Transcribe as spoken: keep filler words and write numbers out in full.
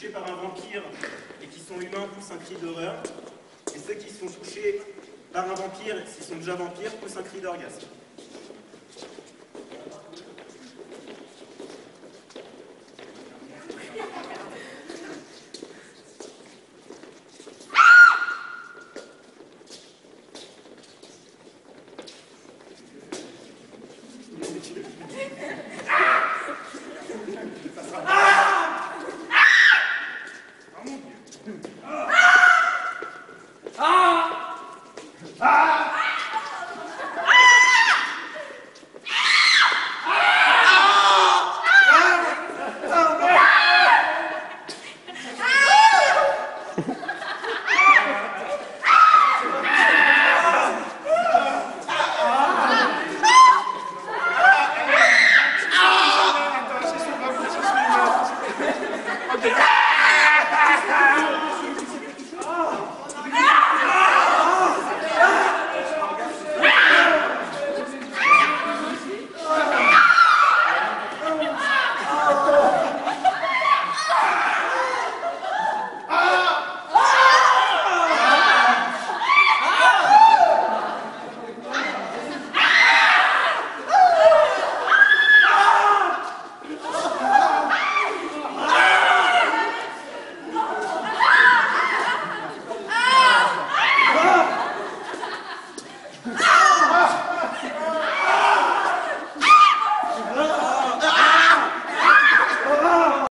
touchés par un vampire et qui sont humains poussent un cri d'horreur. Et ceux qui sont touchés par un vampire, s'ils sont déjà vampires, poussent un cri d'orgasme.